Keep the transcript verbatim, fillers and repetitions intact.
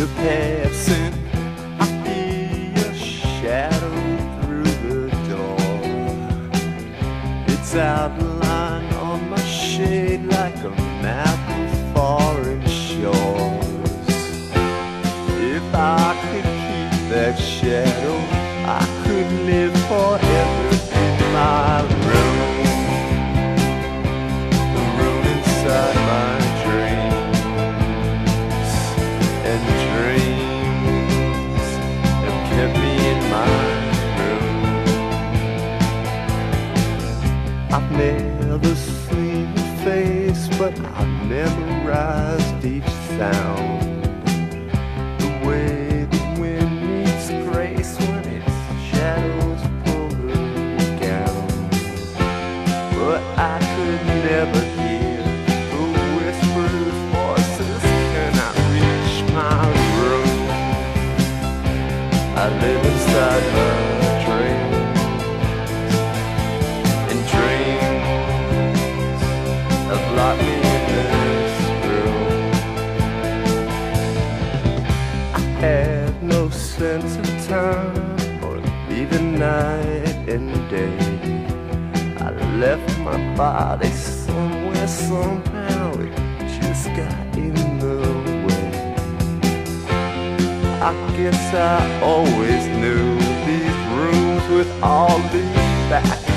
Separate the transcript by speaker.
Speaker 1: You're passing, I hear your shadow through the door. It's outlined on my shade like a map of foreign shores. If I could keep that shadow, I could live forever in my room, the room inside my dreams. And dreams have kept me in my room. I've never seen her face, but I've memorized each sound. The way the wind meets grace when its shadows pull her gown. But I could never hear the whisperers' voices. Can I reach my room? I live inside my dreams, and dreams have locked me in this room. I had no sense of time, or even night and day. I left my body somewhere, somehow it just got in the way. I guess I always knew these rooms with all these back